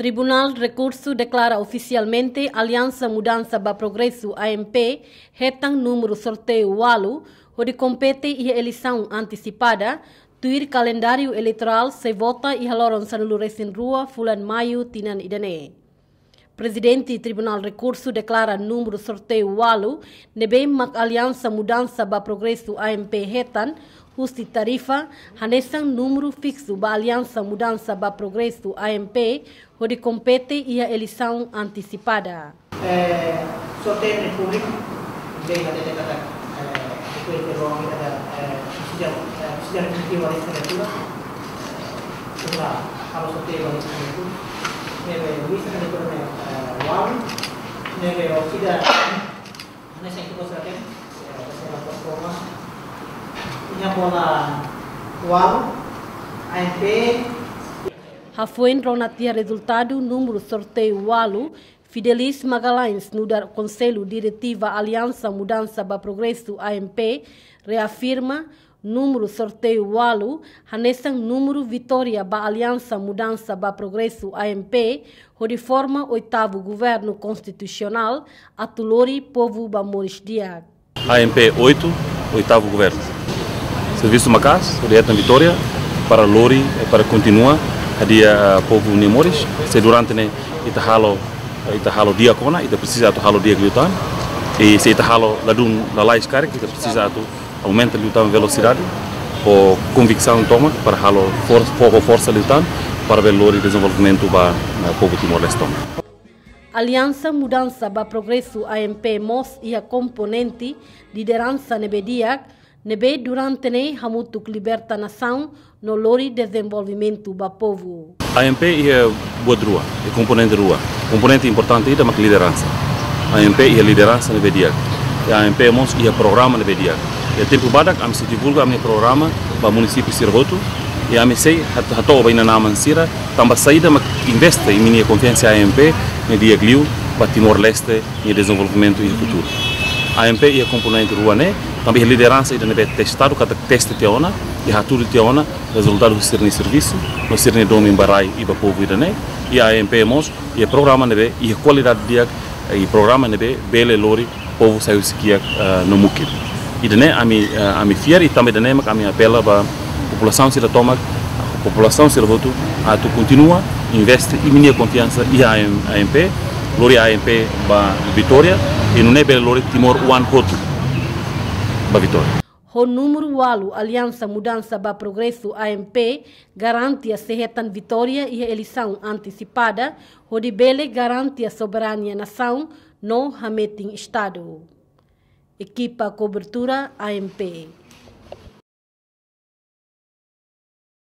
Tribunal Recurso declara oficialmente Aliança Mudança para Progresso AMP retang número sorteio walu, onde compete e eleição antecipada, tuir calendário eleitoral se vota e haloron sanulu resin rua fulan maio tinan idane. Presidente Tribunal Recurso declara número sorteio walu, nebe mak Aliança Mudança para Progresso AMP retan, justi tarifa, hanesan número fixo ba Aliança Mudança para Progresso AMP, onde compete e a eleição antecipada. Sorteio público, bem até depois de logo sejarah definitiva da candidatura, setelah kalau sorteio da candidatura, nebe bisa candidatura wal, nebe tidak, nessa itu sorteio, saya plataforma, punya bola wal, AMP. Rafoen ronatia resultado número sorteio walu, Fidelis Magalhães no dar Conselho Diretiva Aliança Mudança para Progresso AMP reafirma número sorteio walu, hanesan número vitória ba Aliança Mudança para Progresso AMP, onde forma oitavo governo constitucional, atulori povo ba Moris Diag. AMP 8, oitavo governo. Serviço Macas, orienta vitória para Lori para continuar dia povo Nemores, se durante ne itahalo diakona, ita precisa atu halo dia gliutan, e se itahalo ladun lalais karek, ita precisa atu aumenta gliutan velocidade, ou convicção toma para halo força gliutan para ver Lori desenvolvimento ba povo Timor-Leste. Aliança Mudança para Progresso AMP MOS e a componente liderança nebediak nebe durante ne hamutuk liberta nação no lori desenvolvimento ba povo. AMP é boa rua, é componente rua. Componente importante é a liderança. AMP é liderança nebediak. AMP MOS é programa nebediak. E tempo badak am se divulga am programa ba município Sirvoto e am sei hato ba ina naman sira tamba saída mak investe em minha confiança AMP ne dia gliu ba Timor-Leste e desenvolvimento e futuro. AMP é componente rua né, também a liderança ainda deve testar cada teste teona e haturi teona resultado do serviço, no serne domi barai e ba povo ainda né, e a AMP mos e o programa nebe e a qualidade dia e programa nebe bele lori povo saiu sequia no mukir. E né a mi fiar e também né a mi apela ba população se toma a população se voto a tu continua investe e minha confiança e a AMP lori AMP ba Vitória e não é bele lori Timor one outro ba Vitória. O número walu Aliança Mudança para Progresso AMP garante a serretan vitória e a eleição antecipada, onde bele garante a soberania nação no hameting Estado. Equipa cobertura AMP.